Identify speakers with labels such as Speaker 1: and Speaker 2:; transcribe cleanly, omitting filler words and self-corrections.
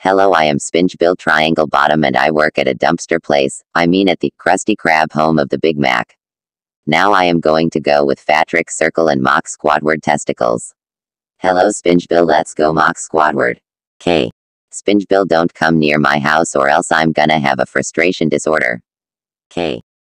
Speaker 1: Hello, I am SpongeBob Triangle Bottom and I work at a dumpster place, I mean at the Krusty Krab home of the Big Mac. Now I am going to go with Fatrick Circle and Mock Squadward Testicles. Hello SpongeBob, let's go Mock Squadward. K. SpongeBob, don't come near my house or else I'm gonna have a frustration disorder. K.